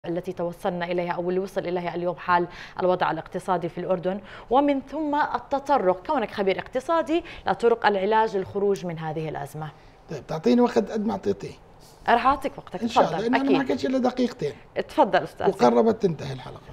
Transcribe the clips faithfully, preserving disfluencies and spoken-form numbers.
التي توصلنا إليها أو اللي وصل إليها اليوم حال الوضع الاقتصادي في الأردن، ومن ثم التطرق كونك خبير اقتصادي لطرق العلاج للخروج من هذه الأزمة. طيب تعطيني وقت قد ما اعطيتيه رح أعطيك وقتك ان شاء الله، لأن انا ما حكيتش الا دقيقتين. تفضل أستاذ. وقربت تنتهي الحلقة.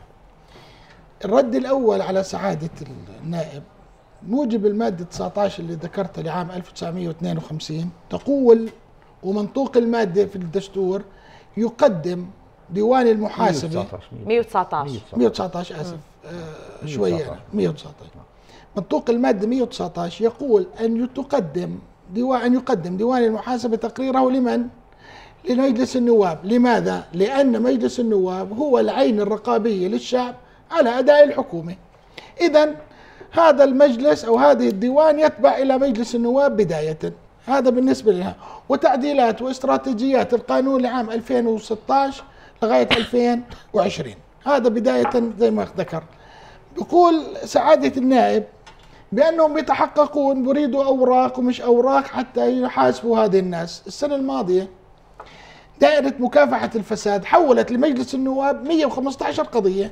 الرد الأول على سعادة النائب موجب المادة تسعة عشر اللي ذكرتها لعام ألف وتسعمئة واثنين وخمسين تقول ومنطوق المادة في الدستور يقدم ديوان المحاسبة مئة وتسعة عشر مئة وتسعة عشر آسف آه شوية مئة وتسعة عشر منطوق المادة مئة وتسعة عشر يقول أن تقدم ديوان أن يقدم ديوان المحاسبة تقريره لمن؟ لمجلس النواب. لماذا؟ لأن مجلس النواب هو العين الرقابية للشعب على أداء الحكومة. إذن هذا المجلس أو هذه الديوان يتبع إلى مجلس النواب بداية. هذا بالنسبة لها. وتعديلات واستراتيجيات القانون لعام ألفين وستة عشر لغاية ألفين وعشرين، هذا بداية زي ما ذكر. يقول سعادة النائب بأنهم يتحققون بريدوا أوراق ومش أوراق حتى يحاسبوا هذه الناس. السنة الماضية دائرة مكافحة الفساد حولت لمجلس النواب مئة وخمسة عشر قضية،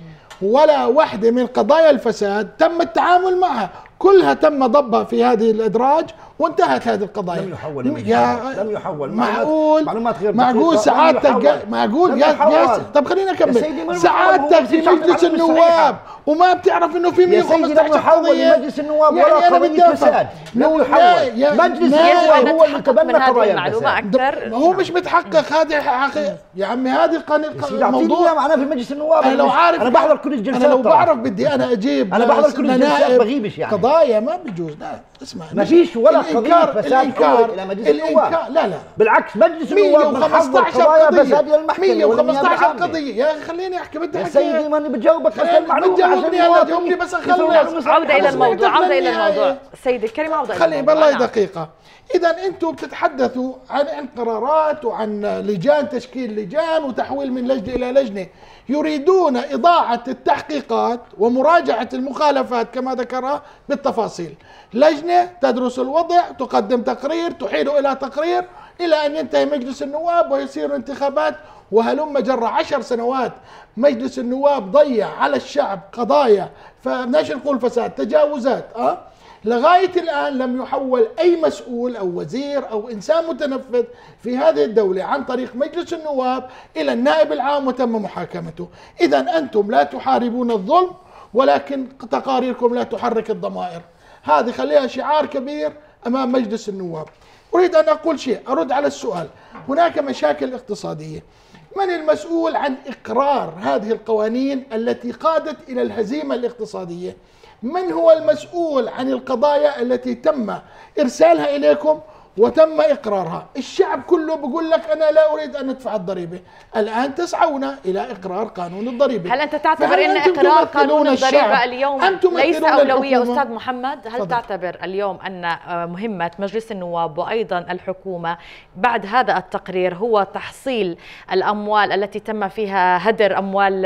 ولا واحدة من قضايا الفساد تم التعامل معها، كلها تم ضبها في هذه الأدراج وانتهت هذه القضايا. لم يحول يا لم يحول معقول معلومات غير معقول سعادتك معقول يا يا طب خلينا نكمل. سعادتك في مجلس النواب وما بتعرف انه في مئة وخمسة عشر قضية لمجلس النواب ولا قضية فساد. لم يحول مجلس النواب هو اللي تبنى قضايا الفساد. هو مش متحقق. هذه حقيقة يا عمي، هذه القانون الموضوع معناه في مجلس النواب. انا لو عارف انا بحضر كل الجلسات. انا لو بعرف بدي انا اجيب انا بحضر كل الجلسات بغيبش يعني قضايا ما بجوز. لا اسمع، ما فيش ولا قضية فساد حول الى مجلس النواب. لا لا بالعكس مجلس النواب محضر قضايا فساد الى المحكمة. مئة وخمسة عشر قضية يا اخي خليني احكي. بدي احكي يا سيدي ماني بتجاوبك بس المعلومة. بتجاوبني انا جاوبني بس خلص. عودة الى الموضوع عودة الى الموضوع سيدي الكريم عودة الى الموضوع. خليني بالله دقيقة. إذا أنتم بتتحدثوا عن عن قرارات وعن لجان، تشكيل لجان وتحويل من لجنة إلى لجنة، يريدون إضاعة التحقيقات ومراجعة المخالفات كما ذكرها بالتفاصيل. لجنة تدرس الوضع، تقدم تقرير، تحيل إلى تقرير إلى أن ينتهي مجلس النواب ويصير انتخابات وهلم جرى. عشر سنوات مجلس النواب ضيع على الشعب قضايا، فبناش نقول فساد، تجاوزات أه لغاية الآن لم يحول أي مسؤول أو وزير أو إنسان متنفذ في هذه الدولة عن طريق مجلس النواب إلى النائب العام وتم محاكمته. إذا أنتم لا تحاربون الظلم، ولكن تقاريركم لا تحرك الضمائر. هذه خليها شعار كبير أمام مجلس النواب. أريد أن أقول شيء، أرد على السؤال. هناك مشاكل اقتصادية. من المسؤول عن إقرار هذه القوانين التي قادت إلى الهزيمة الاقتصادية؟ من هو المسؤول عن القضايا التي تم إرسالها إليكم وتم إقرارها؟ الشعب كله بيقول لك أنا لا أريد أن أدفع الضريبة. الآن تسعون إلى إقرار قانون الضريبة. هل أنت تعتبر أن إقرار قانون الضريبة اليوم ليس أولوية أستاذ محمد؟ هل فضل. تعتبر اليوم أن مهمة مجلس النواب وأيضا الحكومة بعد هذا التقرير هو تحصيل الأموال التي تم فيها هدر أموال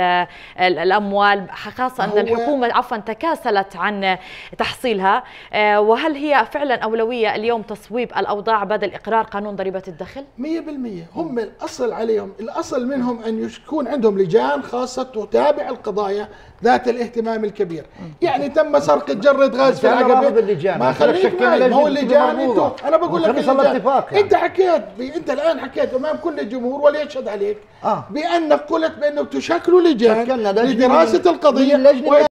الأموال، خاصة أن الحكومة عفوا تكاسلت عن تحصيلها، وهل هي فعلا أولوية اليوم تصويب الأوضاع بدل إقرار قانون ضريبة الدخل؟ مئة بالمئة هم الأصل عليهم، الأصل منهم أن يكون عندهم لجان خاصة تتابع القضايا ذات الاهتمام الكبير. يعني تم سرقة جرة غاز في العقبة، ما خليك معي، ما هو اللجان انتوا، أنا بقول لك اللجان. أنت حكيت أنت الآن حكيت أمام كل الجمهور وليشهد عليك آه. بأنك قلت بأنه تشكلوا لجان لدراسة القضية.